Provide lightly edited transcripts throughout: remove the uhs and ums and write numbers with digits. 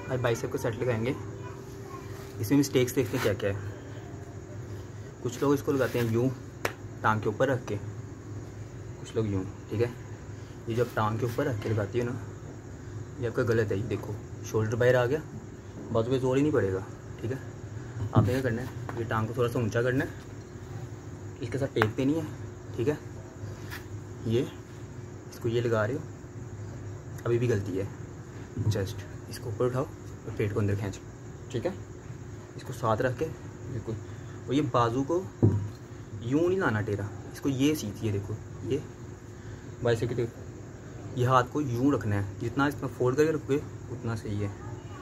आज बाइसेप को सेट लगाएंगे। इसमें मिस्टेक्स देखते हैं क्या क्या है। कुछ लोग इसको लगाते हैं यूँ टांग के ऊपर रख के, कुछ लोग यूँ, ठीक है। ये जब टांग के ऊपर रख के लगाती है ना, ये आपका गलत है। ये देखो शोल्डर बाहर आ गया, बाजू पे जोर ही नहीं पड़ेगा, ठीक है। आपने क्या करना है, ये टांग को थोड़ा सा ऊंचा करना है, इसके साथ टेक देनी है, ठीक है। ये इसको ये लगा रहे हो, अभी भी गलती है। जस्ट इसको ऊपर उठाओ और पेट को अंदर खींचो, ठीक है। इसको साथ रख के बिल्कुल, और ये बाजू को यूँ नहीं लाना टेढ़ा, इसको ये सीधी है, देखो ये बाइसेप की, ये हाथ को यूँ रखना है, जितना इसमें फोल्ड करके रखोगे उतना सही है।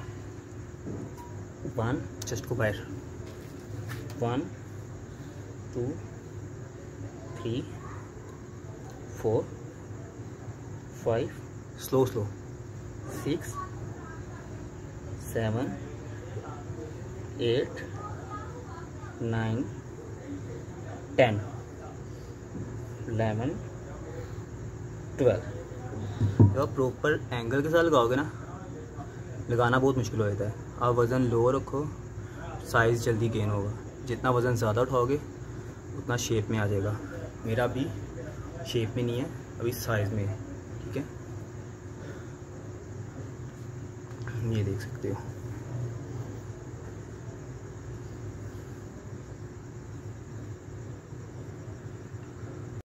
1, चेस्ट को बाहर, 1 2 3 4 5, स्लो स्लो, 6 7 8 9 10 11 12। जब आप प्रॉपर एंगल के साथ लगाओगे ना, लगाना बहुत मुश्किल हो जाता है। आप वज़न लो रखो, साइज़ जल्दी गेन होगा। जितना वज़न ज़्यादा उठाओगे उतना शेप में आ जाएगा। मेरा अभी शेप में नहीं है, अभी साइज़ में है, ठीक है। ये देख सकते हो।